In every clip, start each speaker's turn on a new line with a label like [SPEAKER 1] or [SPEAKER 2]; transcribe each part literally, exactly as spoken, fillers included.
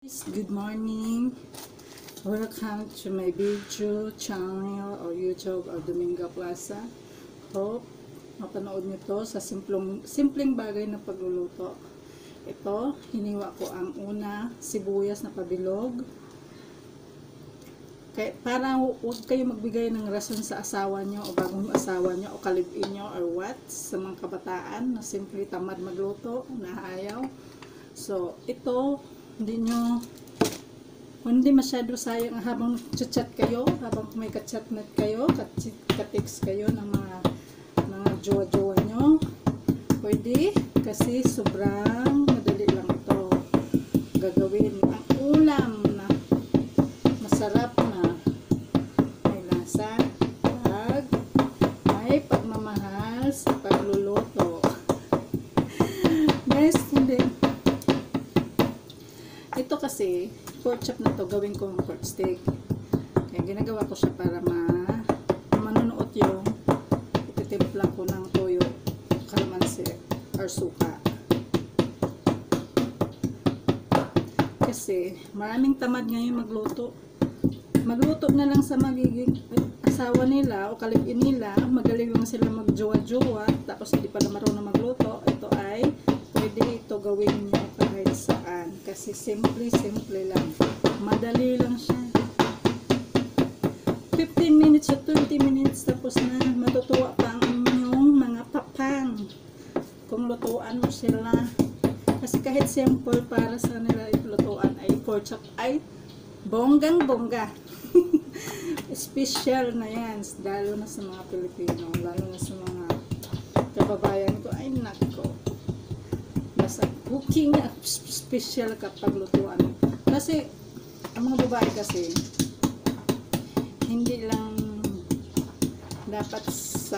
[SPEAKER 1] Good morning. Welcome to my video channel or YouTube or Dominga Plaza. Hope mapanood nyo to sa simpleng, simpleng bagay na pagluluto. Ito, hiniwa ko ang una, sibuyas na pabilog. Kaya, para huwag kayo magbigay ng rason sa asawa nyo o bagong asawa nyo o kalibin nyo or what sa mga kabataan na simple tamad magluto, na ayaw. So, ito, hindi nyo, hindi masyado sayang habang chat kayo, habang may ka-chatnet kayo, ka-text kayo ng mga mga jowa-jowa nyo. Pwede, kasi sobrang madali lang ito gagawin. Ang ulam na masarap na may lasa pag may pagmamahal sa pagluluto. Guys, hindi. Ito kasi, pork chop na to, gawin ko ng pork steak. Kaya ginagawa ko siya para ma manunuot yung ititimpla ko ng toyo, kalamansi, or suka. Kasi, maraming tamad ngayon magluto. Magluto na lang sa magiging asawa nila o kalibin nila, magaling lang sila magjowa-jowa, tapos hindi pala marunong magluto. Ito ay, pwede ito gawin nyo kahit saan. Kasi simple, simple lang. Madali lang siya. fifteen minutes to twenty minutes tapos na. Matutuwa pa ang inyong mga papang. Kung lutuan mo sila. Kasi kahit simple para sa nila lutuan ay pork chop ay bonggang bongga. Special na yan. Lalo na sa mga Pilipino. Lalo na sa mga kababayan ko. Ay nako. Basta cooking special kapag lutuan. Kasi ang mga babae kasi hindi lang dapat sa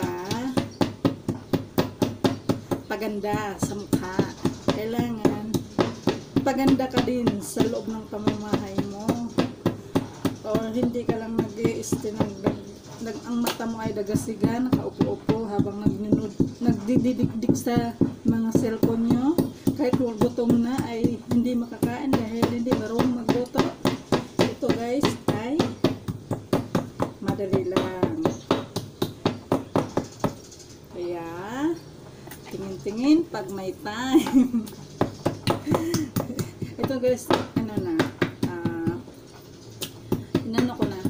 [SPEAKER 1] paganda sa mukha. Kailangan paganda ka din sa loob ng pamamahay mo. O hindi ka lang nag-i-istinag nag ang mata mo ay dagasigan, nakaupo-upo habang nagninod, nagdididikdik sa mga cellphone nyo. Kahit gutom na ay hindi makakain dahil hindi marunong magluto. Ito guys ay madali lang. Kaya tingin-tingin pag may time. Ito guys, ano na, uh, inano ko na,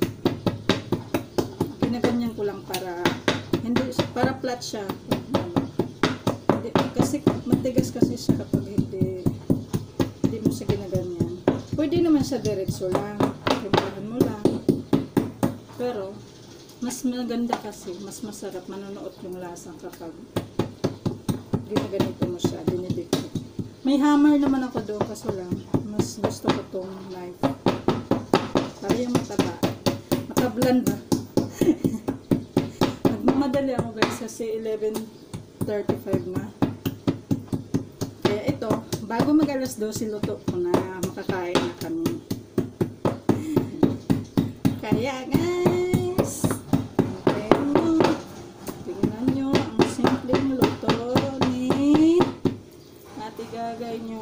[SPEAKER 1] ginaganyan ko lang para hindi, para flat siya. Hindi, kasi matigas kasi siya kapag hindi hindi mo siya ginaganyan. Pwede naman siya diretso lang, timplahan mo lang, pero mas maganda kasi, mas masarap manonood yung lasa kapag ginaganito mo siya, dinidikit. May hammer naman ako doon, kaso lang mas gusto ko tong knife para yung mataba, matablan ba. Nagmamadali ako guys kasi eleven thirty-five na. Kaya ito, bago mag alas dose luto ko na, makakain na kami. Kaya guys, tingnan, tingnan nyo ang simpleng luto ni Ate Gagay nyo.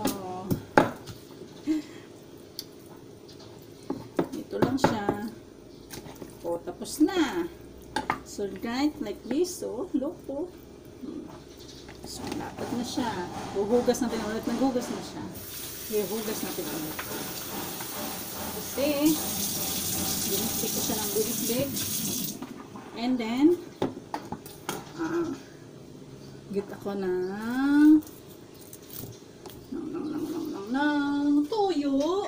[SPEAKER 1] Ito lang siya. O, tapos na. So, right, like this. So, look po. So, dapat na siya. Huhugas natin ulit. Naghugas na siya. Huhugas natin ulit. Kasi, binistik ko siya ng binistik. And then, ah, git ako ng nang nang nang nang nang nang tuyo.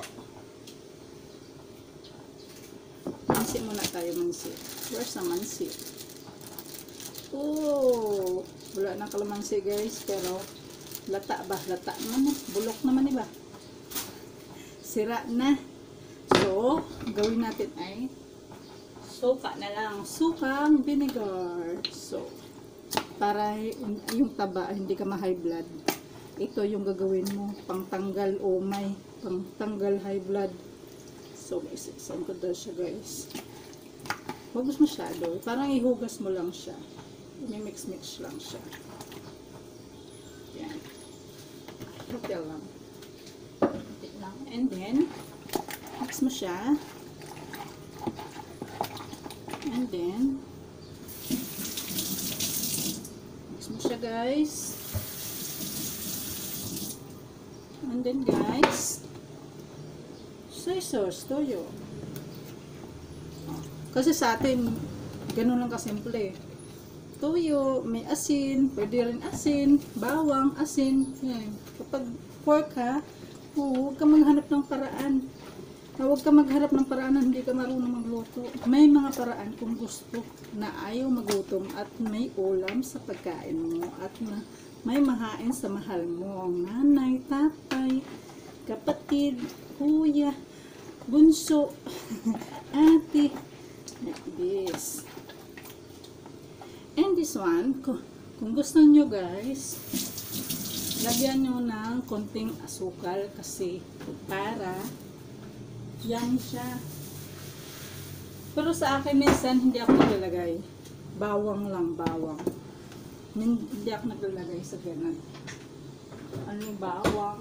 [SPEAKER 1] Mansi muna tayo, mansi. Where's the mansi? Oh, wala na kalamansi guys, pero lata ba? Lata naman eh. Bulok naman iba. Sira na. So, gawin natin ay suka na lang. Sukang vinegar. So, para yung taba, hindi ka ma-high blood. Ito yung gagawin mo. Pangtanggal umay. Pangtanggal high blood. So, isa-isain ko daw siya guys. Huwag mo masyado. Parang ihugas mo lang siya. I-mix-mix lang siya. Yan. Hotel lang. Hotel lang. And then, mix mo siya. And then, mix mo siya guys. And then guys, soy sauce, toyo. Kasi sa atin, ganun lang kasimple. Toyo, may asin, pwede rin asin, bawang, asin. Yan. Kapag pork ha, oh, huwag ka maghanap ng paraan. Huwag ka maghanap ng paraan na hindi ka marunong magluto. May mga paraan kung gusto na ayaw magutom at may ulam sa pagkain mo at na may mahain sa mahal mo. Nanay, tatay, kapatid, kuya, bunso, ate. Like this. And this one, kung, kung gusto nyo guys, lagyan nyo ng konting asukal kasi para yan siya. Pero sa akin minsan hindi ako naglalagay. Bawang lang, bawang. Hindi ako naglalagay sa ganun. Ano yung bawang?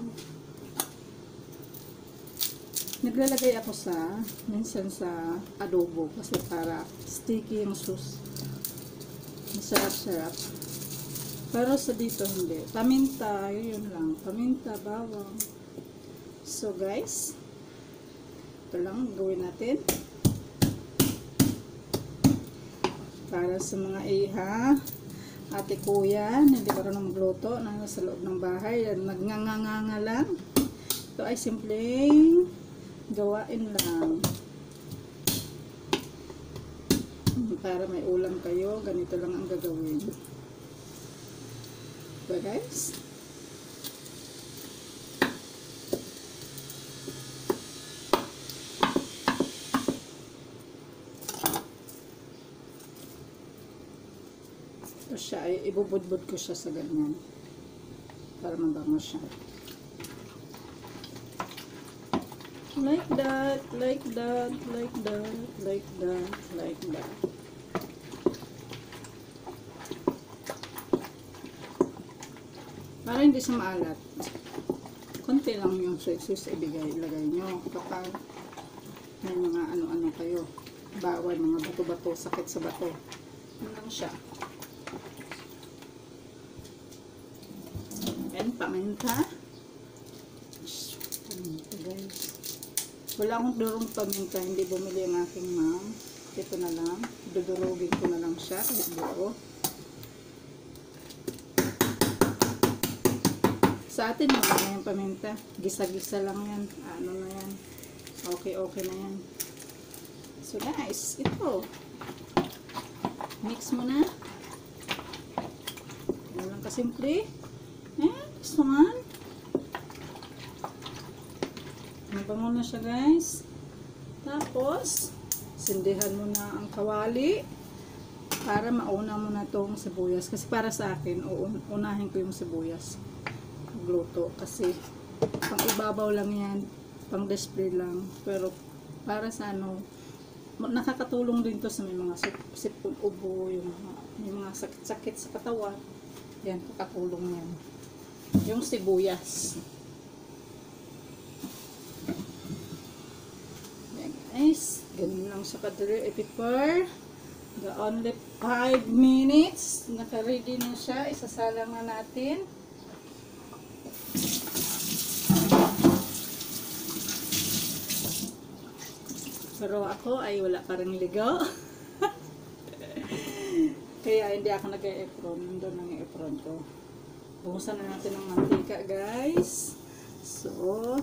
[SPEAKER 1] Naglalagay ako sa, minsan sa adobo kasi para sticky yung sauce. Masarap-sarap. Pero sa dito hindi. Paminta, yun lang. Paminta, bawang. So guys, ito lang gawin natin. Para sa mga iha, ate kuya, na hindi marunong magluto, na nasa loob ng bahay, nagnganganga lang. Ito ay simpleng gawain lang. Para may ulam kayo, ganito lang ang gagawin. Diba guys? Ito siya, ay ibubudbud ko siya sa ganyan. Para mabango siya. Like that, like that, like that, like that, like that. Para hindi siya maalat. Konti lang yung soy sauce ibigay, ilagay nyo. Kapag may mga ano-ano kayo. Bawal, mga bato-bato, sakit sa bato. Yun lang siya. And paminta. Paminta guys. Wala akong durong paminta, hindi bumili ang aking mom. Ito na lang. Dudurugin ko na lang siya. Kahit buo. Sa atin, wala yung paminta. Gisa-gisa lang yan. Ano na yan. Okay-okay na yan. So guys, ito. Mix mo na. Ano lang kasimple. Eh, this one. Mabango na siya guys. Tapos, sindihan mo na ang kawali para mauna mo na itong sibuyas. Kasi para sa akin, unahin ko yung sibuyas. Magluto. Kasi, pang ibabaw lang yan. Pang display lang. Pero, para sa ano, nakakatulong din to sa may mga sipon ubo, yung mga, may mga sakit-sakit sa katawan. Yan, kakatulong yan. Yung sibuyas. Guys, ganun lang sa kadali. I-prepare. The only five minutes. Naka-ready na siya. Isasalang na natin. Pero ako ay wala pa rin ligaw. Kaya hindi ako nag-e-apron. Nandun ang e-apron ko. Buhusan na natin ng mantika guys. So,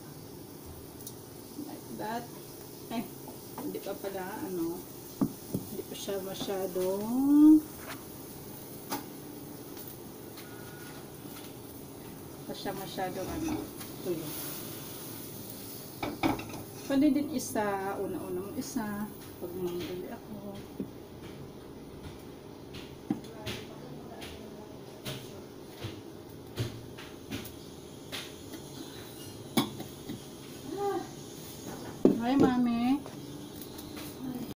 [SPEAKER 1] like that. Eh, hindi pa pala, ano, hindi pa siya masyadong, pa siya masyadong, ano, tuyo. Pwede din isa, una-una mo isa, pag mangbili ako. Hi, Mami.